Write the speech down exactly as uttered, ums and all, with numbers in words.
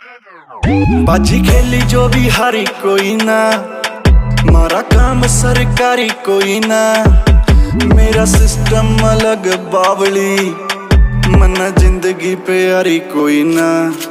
बाजी खेली जो भी हारी कोई ना, मारा काम सरकारी कोई ना, मेरा सिस्टम अलग बावली, मना जिंदगी प्यारी कोई ना।